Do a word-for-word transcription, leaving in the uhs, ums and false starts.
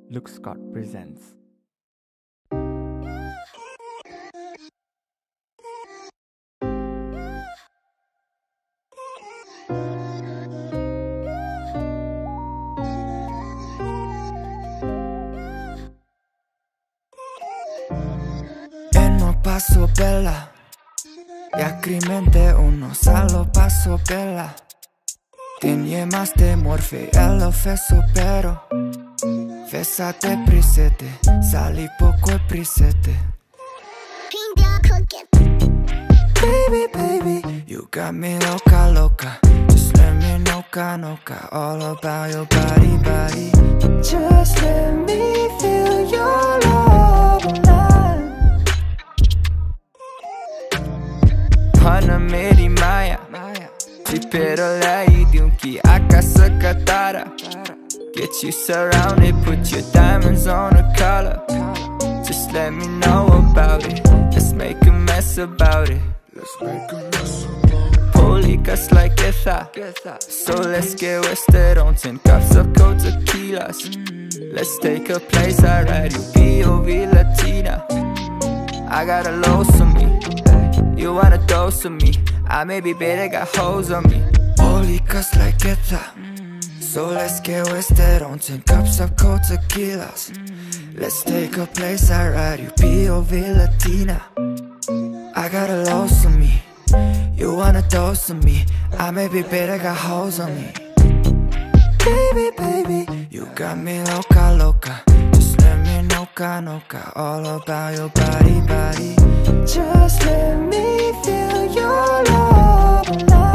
Luke Scott presents. E non passo bella, jacrimente uno salo passo bella. Ty nie masz tej morfy, elo feso pero Fesate prisete, sali poco prisete. Baby, baby, you got me loca, loca. Just let me noca, noca, all about your body, body. Just let me feel your love alive. Pana meri Maya, ti pero lei di un chi a casa catara. Get you surrounded, put your diamonds on a collar. Just let me know about it, let's make a mess about it. Let's make a mess about it. Polikas like esa, so let's get wasted on ten cups of cold tequilas. Let's take a place, I'd ride you P O V Latina. I got a loss on me, you want a dose of me. I may be better, got hoes on me. Polikas like esa, so let's get wasted on ten cups of cold tequilas. Let's take a place, I'd ride you P O V Latina. I got a loss on me, you want a dose of me. I may be better, got hoes on me. Baby, baby, you got me loca, loca. Just let me noca, noca, all about your body, body. Just let me feel your love alive.